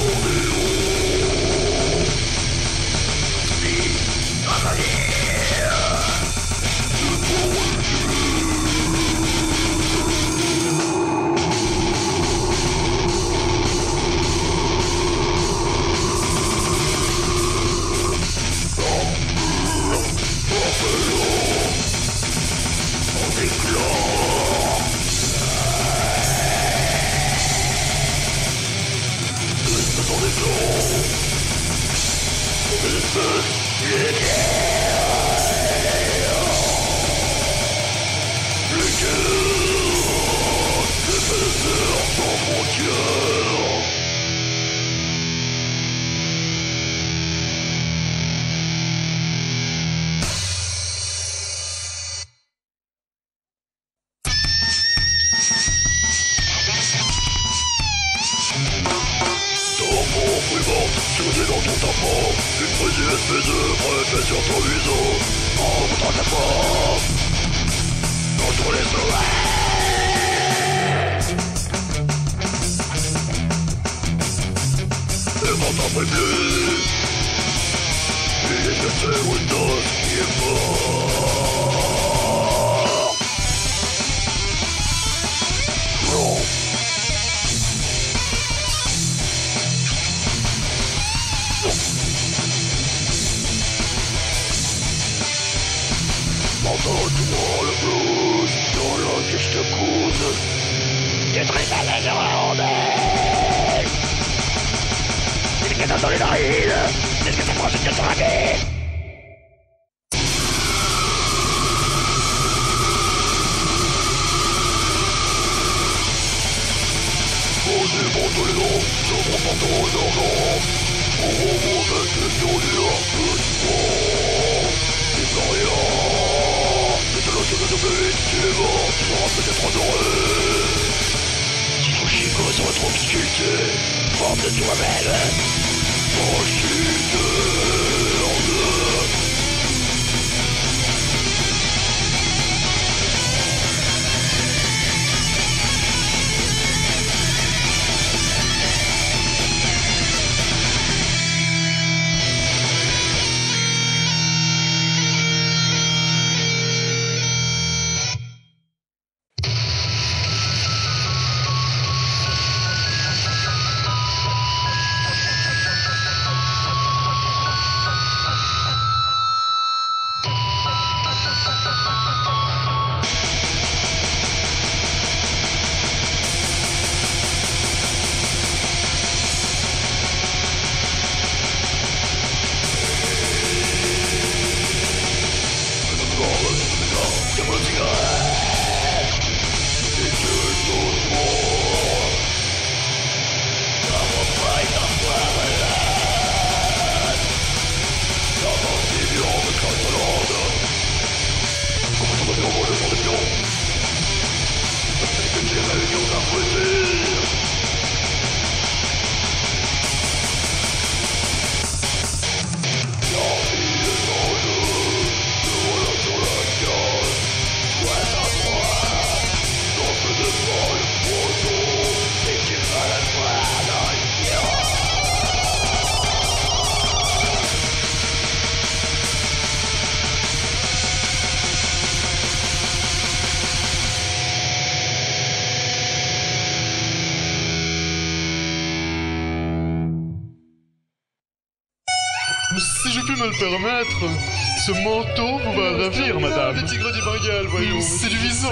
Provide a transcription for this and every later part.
Si je puis me le permettre, ce manteau vous va ravir, madame. Le tigre du Bengale, voyons. C'est du vison.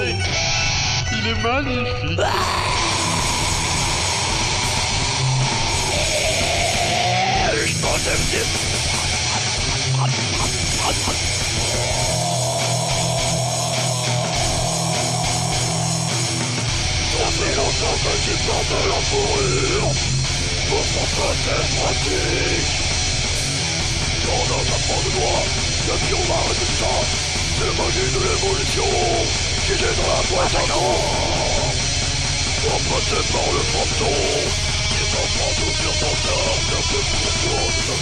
Il est magnifique. Je pensais ça fait longtemps que tu portes la fourrure pour ton côté pratique. Dans ta prend de droit, le biomar et tout ça, c'est la magie de l'évolution qui est dans la boîte à gants. Emprunté par le fantôme, qui s'en prend tout sur ton corps, d'un peu pour toi de ta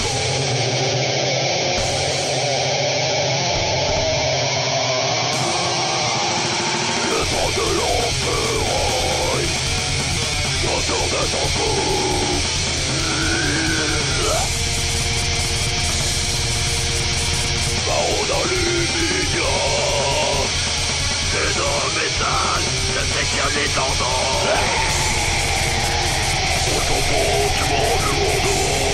le temps de l'empereur, j'entends de ton coup. descendant. Au tampon, tu m'en demandes.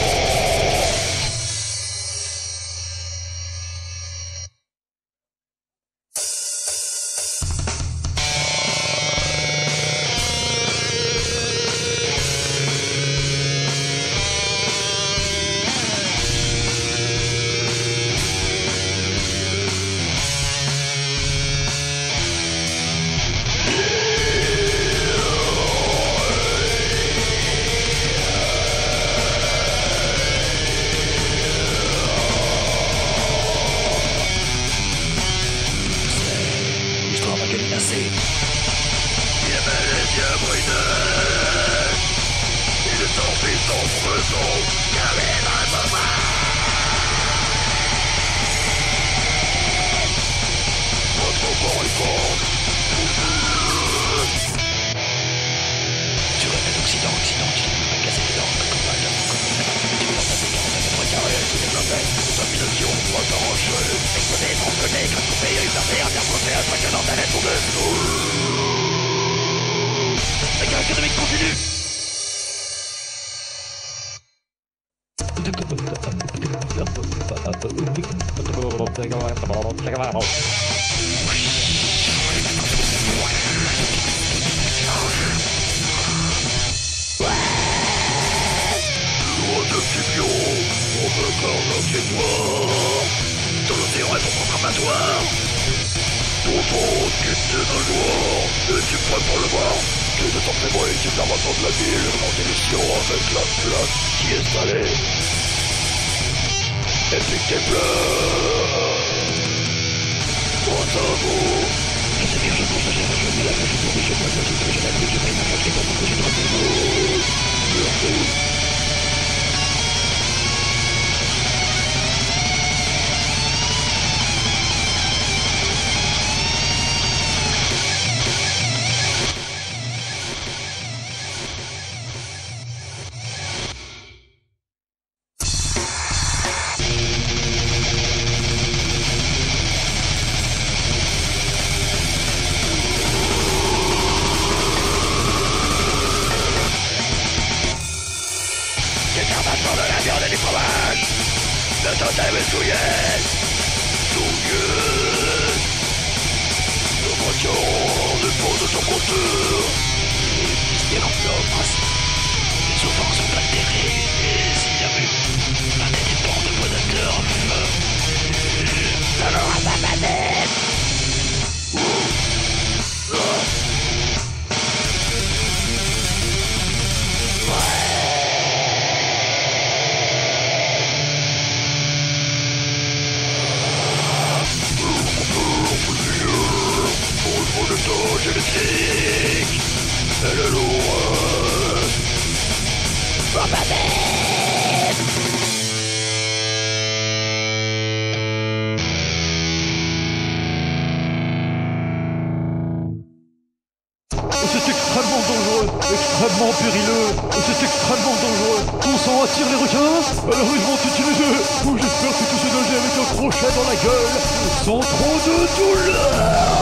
extrêmement périlleux, c'est extrêmement dangereux. Ton sang attire les requins, alors ils vont t'utiliser. Ou j'espère que tu sais nager avec un crochet dans la gueule, sans trop de douleur.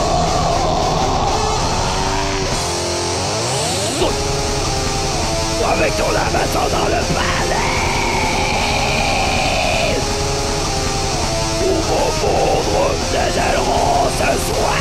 Avec ton lamaçon dans le palais, pour confondre des ailerons ce soir.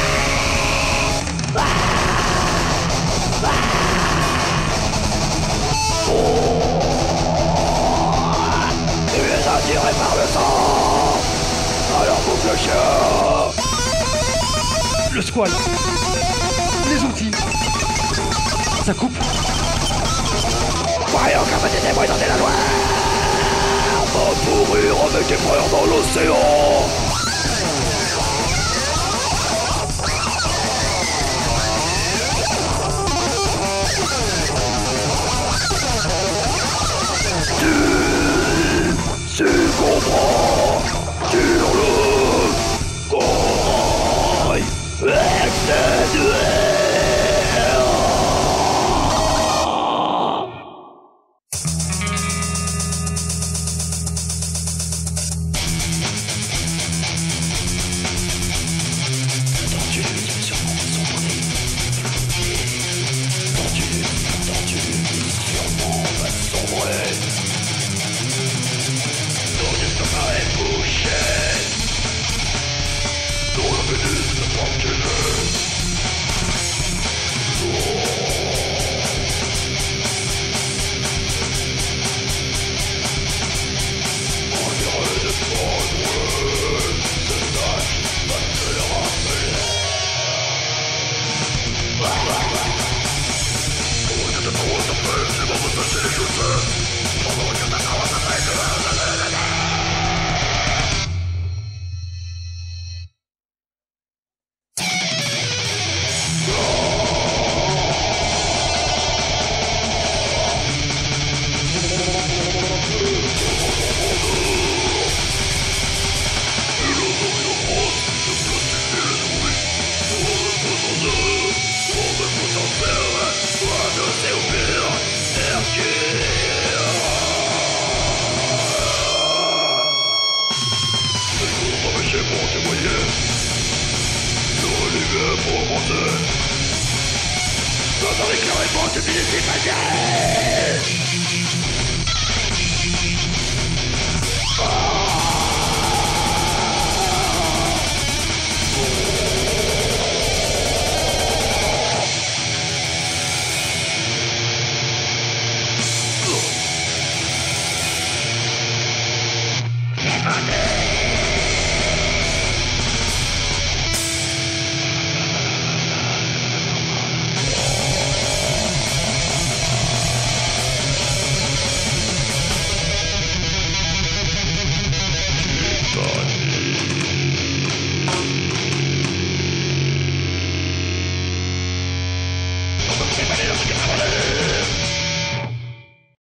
Tu es attiré par le sang, alors bouffe le chien. Le squal, les outils, ça coupe. Voyons comme tu t'es dans la loi. Mon fourrure avec tes frères dans l'océan.